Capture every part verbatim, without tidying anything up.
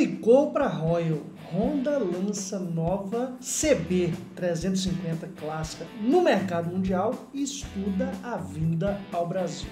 Clicou para Royal. Honda lança nova C B trezentos e cinquenta clássica no mercado mundial e estuda a vinda ao Brasil.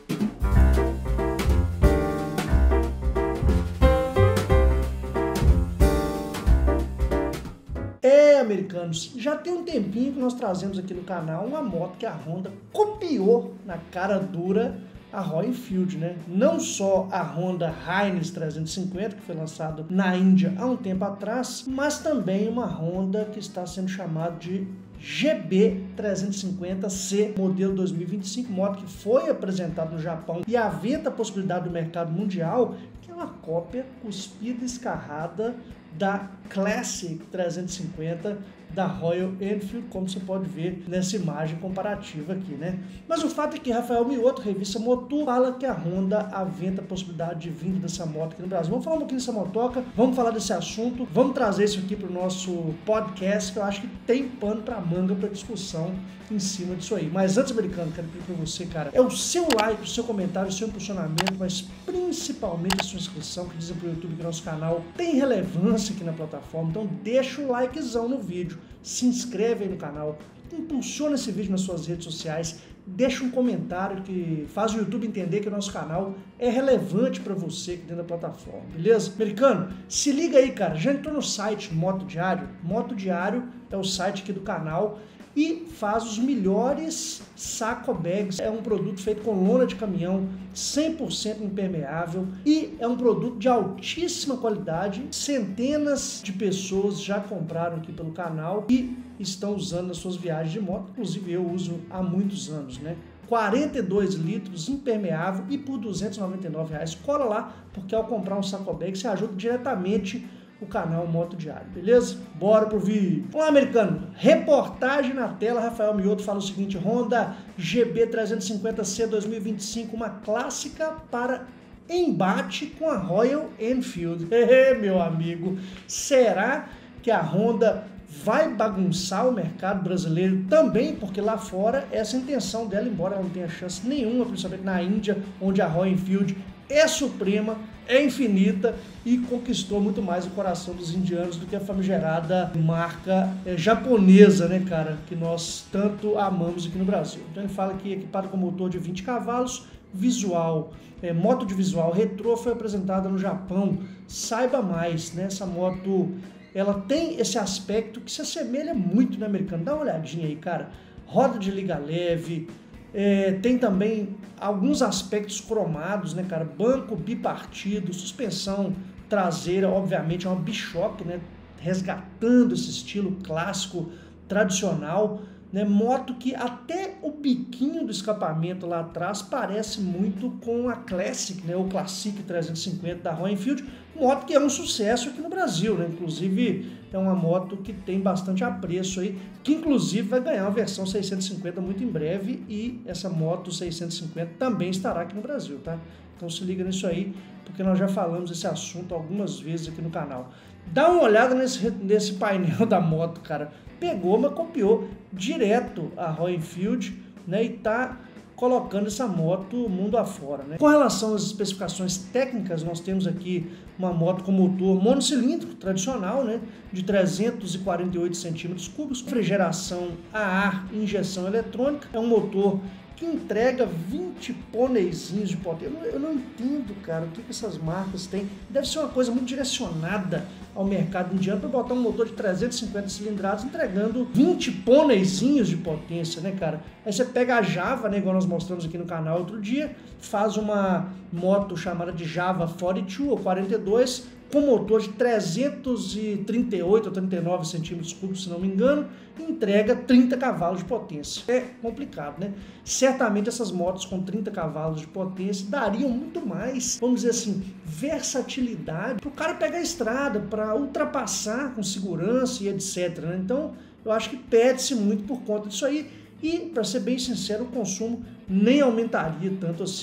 É, americanos, já tem um tempinho que nós trazemos aqui no canal uma moto que a Honda copiou na cara dura a Royal Enfield, né? Não só a Honda Highness trezentos e cinquenta, que foi lançado na Índia há um tempo atrás, mas também uma Honda que está sendo chamada de G B trezentos e cinquenta C modelo dois mil e vinte e cinco, moto que foi apresentada no Japão e aventa a possibilidade do mercado mundial, que é uma cópia cuspida e escarrada da Classic trezentos e cinquenta da Royal Enfield, como você pode ver nessa imagem comparativa aqui, né? Mas o fato é que Rafael Mioto, revista Motor, fala que a Honda aventa a possibilidade de vinda dessa moto aqui no Brasil. Vamos falar um pouquinho dessa motoca, vamos falar desse assunto, vamos trazer isso aqui para o nosso podcast, que eu acho que tem pano para manga para discussão em cima disso aí. Mas antes, americano, quero pedir para você, cara, é o seu like, o seu comentário, o seu impulsionamento, mas principalmente a sua inscrição, que dizem para o YouTube que nosso canal tem relevância aqui na plataforma. Então deixa o likezão no vídeo, se inscreve aí no canal, impulsiona esse vídeo nas suas redes sociais, deixa um comentário que faz o YouTube entender que o nosso canal é relevante para você aqui dentro da plataforma, beleza? Americano, se liga aí, cara, já entrou no site Moto Diário? Moto Diário é o site aqui do canal e faz os melhores saco bags. É um produto feito com lona de caminhão, cem por cento impermeável e é um produto de altíssima qualidade. Centenas de pessoas já compraram aqui pelo canal e estão usando nas suas viagens de moto, inclusive eu uso há muitos anos, né? quarenta e dois litros, impermeável e por duzentos e noventa e nove reais. Cola lá, porque ao comprar um saco bag você ajuda diretamente o canal Moto Diário, beleza? Bora pro vídeo. Olá, americano. Reportagem na tela. Rafael Mioto fala o seguinte: Honda G B trezentos e cinquenta C dois mil e vinte e cinco, uma clássica para embate com a Royal Enfield. É, meu amigo, será que a Honda vai bagunçar o mercado brasileiro também? Porque lá fora essa é a intenção dela, embora ela não tenha chance nenhuma, principalmente na Índia, onde a Royal Enfield é suprema, é infinita e conquistou muito mais o coração dos indianos do que a famigerada marca é, japonesa, né, cara, que nós tanto amamos aqui no Brasil. Então ele fala que equipado com motor de vinte cavalos, visual, é, moto de visual retrô, foi apresentada no Japão. Saiba mais, né, essa moto, ela tem esse aspecto que se assemelha muito no americano. Dá uma olhadinha aí, cara, roda de liga leve, É, tem também alguns aspectos cromados, né, cara? Banco bipartido, suspensão traseira, obviamente é uma Bischoff, né? Resgatando esse estilo clássico, tradicional, né? Moto que até o biquinho do escapamento lá atrás parece muito com a Classic, né? O Classic trezentos e cinquenta da Royal Enfield, moto que é um sucesso aqui no Brasil, né? Inclusive é uma moto que tem bastante apreço aí, que inclusive vai ganhar uma versão seiscentos e cinquenta muito em breve e essa moto seiscentos e cinquenta também estará aqui no Brasil, tá? Então se liga nisso aí, porque nós já falamos esse assunto algumas vezes aqui no canal. Dá uma olhada nesse, nesse painel da moto, cara. Pegou, mas copiou direto a Royal Enfield, né? E tá colocando essa moto mundo afora, né? Com relação às especificações técnicas, nós temos aqui uma moto com motor monocilíndrico tradicional, né, de trezentos e quarenta e oito centímetros cúbicos, refrigeração a ar e injeção eletrônica. É um motor que entrega vinte pôneizinhos de potência. Eu não, eu não entendo, cara, o que, que essas marcas têm. Deve ser uma coisa muito direcionada ao mercado indiano para botar um motor de trezentos e cinquenta cilindradas entregando vinte pôneizinhos de potência, né, cara? Aí você pega a Java, né, igual nós mostramos aqui no canal outro dia, faz uma moto chamada de Java quarenta e dois ou quarenta e dois, com motor de trezentos e trinta e oito ou trinta e nove centímetros cúbicos, se não me engano, entrega trinta cavalos de potência. É complicado, né? Certamente essas motos com trinta cavalos de potência dariam muito mais, vamos dizer assim, versatilidade para o cara pegar a estrada, para ultrapassar com segurança e etcétera, né? Então, eu acho que perde-se muito por conta disso aí. E, para ser bem sincero, o consumo nem aumentaria tanto assim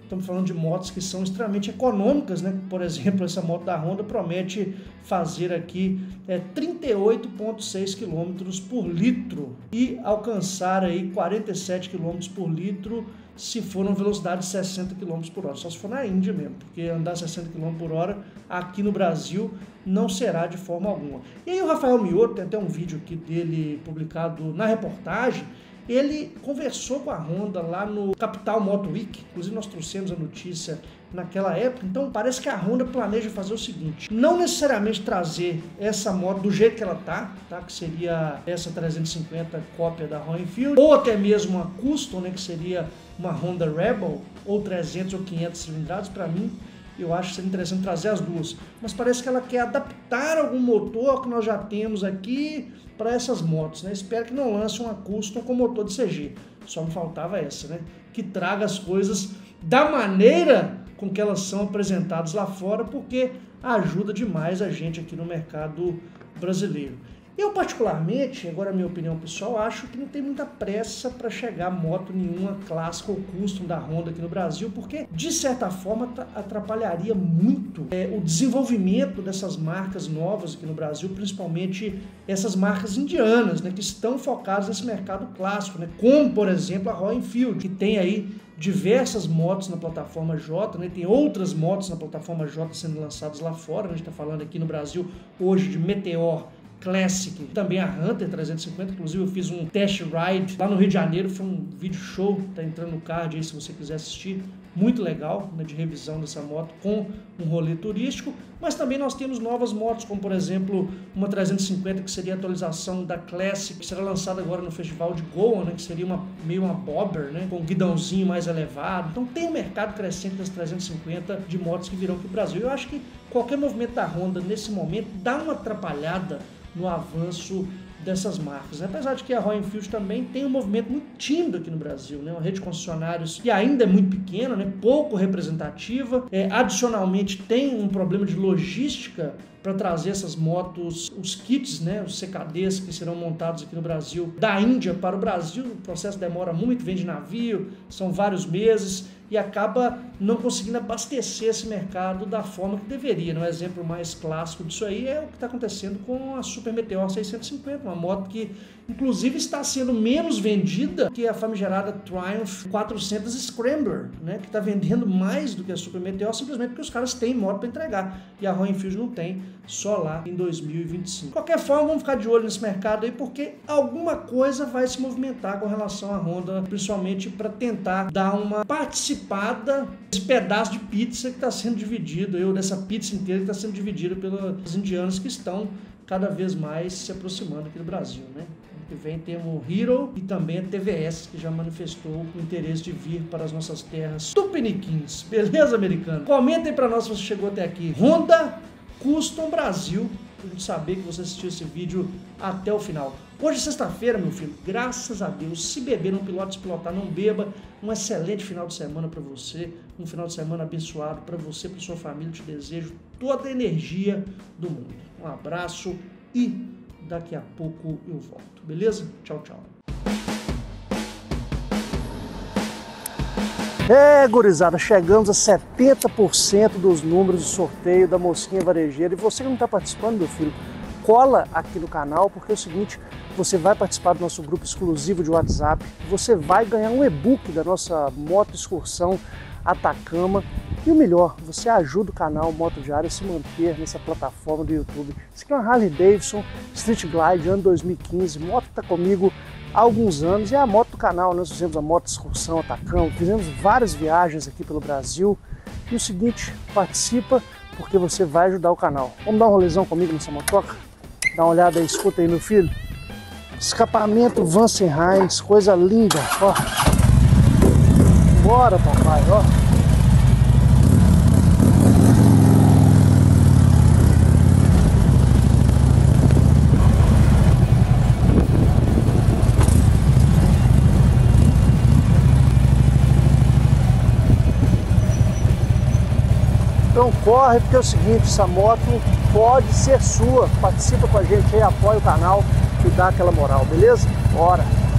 Estamos falando de motos que são extremamente econômicas, né? Por exemplo, essa moto da Honda promete fazer aqui é, trinta e oito vírgula seis quilômetros por litro e alcançar aí quarenta e sete quilômetros por litro se for na velocidade de sessenta quilômetros por hora. Só se for na Índia mesmo, porque andar sessenta quilômetros por hora aqui no Brasil não será de forma alguma. E aí o Rafael Mioto, tem até um vídeo aqui dele publicado na reportagem, ele conversou com a Honda lá no Capital Motor Week, inclusive nós trouxemos a notícia naquela época, então parece que a Honda planeja fazer o seguinte, não necessariamente trazer essa moto do jeito que ela tá, tá? Que seria essa trezentos e cinquenta cópia da Royal Enfield, ou até mesmo uma Custom, né? Que seria uma Honda Rebel, ou trezentos ou quinhentos cilindrados. Para mim, eu acho que seria interessante trazer as duas, mas parece que ela quer adaptar algum motor que nós já temos aqui para essas motos, né? Espero que não lance uma Custom com motor de C G, só me faltava essa, né? Que traga as coisas da maneira com que elas são apresentadas lá fora, porque ajuda demais a gente aqui no mercado brasileiro. Eu particularmente, agora a minha opinião pessoal, acho que não tem muita pressa para chegar moto nenhuma clássica ou custom da Honda aqui no Brasil, porque de certa forma atrapalharia muito é, o desenvolvimento dessas marcas novas aqui no Brasil, principalmente essas marcas indianas, né, que estão focadas nesse mercado clássico, né, como por exemplo a Royal Enfield, que tem aí diversas motos na plataforma J, né? Tem outras motos na plataforma J sendo lançadas lá fora, né? A gente está falando aqui no Brasil hoje de Meteor Classic, também a Hunter trezentos e cinquenta, inclusive eu fiz um test ride lá no Rio de Janeiro, foi um vídeo show, tá entrando no card aí se você quiser assistir, muito legal, né, de revisão dessa moto com um rolê turístico, mas também nós temos novas motos, como por exemplo uma trezentos e cinquenta que seria a atualização da Classic, que será lançada agora no Festival de Goa, né, que seria uma, meio uma bobber, né, com um guidãozinho mais elevado. Então tem um mercado crescente das trezentos e cinquenta de motos que virão aqui no Brasil. Eu acho que qualquer movimento da Honda nesse momento dá uma atrapalhada no avanço dessas marcas, né? Apesar de que a Royal Enfield também tem um movimento muito tímido aqui no Brasil, né? Uma rede de concessionários que ainda é muito pequena, né? Pouco representativa, é, adicionalmente tem um problema de logística para trazer essas motos, os kits, né, os C K Ds que serão montados aqui no Brasil, da Índia para o Brasil. O processo demora muito, vem de navio, são vários meses e acaba não conseguindo abastecer esse mercado da forma que deveria. Um exemplo mais clássico disso aí é o que está acontecendo com a Super Meteor seiscentos e cinquenta, uma moto que inclusive está sendo menos vendida que a famigerada Triumph quatrocentos Scrambler, né, que está vendendo mais do que a Super Meteor, simplesmente porque os caras têm moto para entregar e a Royal Enfield não tem, só lá em dois mil e vinte e cinco. De qualquer forma, vamos ficar de olho nesse mercado aí, porque alguma coisa vai se movimentar com relação à Honda, principalmente para tentar dar uma participada nesse pedaço de pizza que está sendo dividido, ou dessa pizza inteira que está sendo dividida pelos indianos que estão cada vez mais se aproximando aqui do Brasil, né? Que vem temos o Hero e também a T V S, que já manifestou o interesse de vir para as nossas terras tupiniquins. Beleza, americano? Comentem para nós se você chegou até aqui. Honda Custom Brasil, para a gente saber que você assistiu esse vídeo até o final. Hoje é sexta-feira, meu filho, graças a Deus. Se beber, não pilote, se pilotar, não beba. Um excelente final de semana para você, um final de semana abençoado para você, para sua família. Te desejo toda a energia do mundo. Um abraço e daqui a pouco eu volto, beleza? Tchau, tchau. É, gurizada, chegamos a setenta por cento dos números de sorteio da Mosquinha Varejeira. E você que não está participando, meu filho, cola aqui no canal, porque é o seguinte, você vai participar do nosso grupo exclusivo de WhatsApp, você vai ganhar um e-book da nossa moto excursão Atacama. E o melhor, você ajuda o canal Moto Diário a se manter nessa plataforma do YouTube. Isso aqui é uma Harley Davidson Street Glide, ano dois mil e quinze, moto que está comigo há alguns anos, e é a moto do canal. Nós fizemos a moto excursão Atacama, fizemos várias viagens aqui pelo Brasil. E o seguinte, participa porque você vai ajudar o canal. Vamos dar um rolezão comigo nessa motoca? Dá uma olhada aí, escuta aí, meu filho. Escapamento Vance Hines, coisa linda, ó. Bora, papai, ó. Então corre, porque é o seguinte, essa moto pode ser sua. Participa com a gente aí, apoia o canal e dá aquela moral, beleza? Bora!